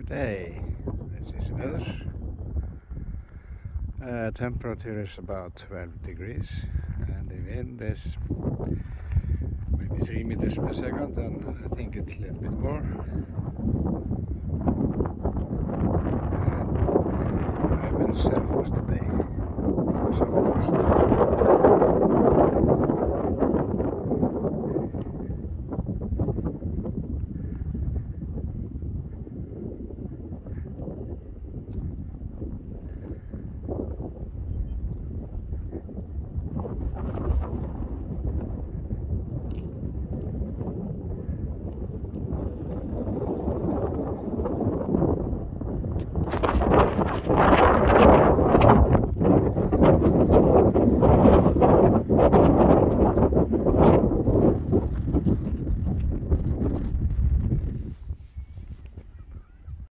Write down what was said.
day. This is weather. Temperature is about 12 degrees and the wind is maybe 3 meters per second, and I think it's a little bit more. And I'm in Selfoss today, on the south coast.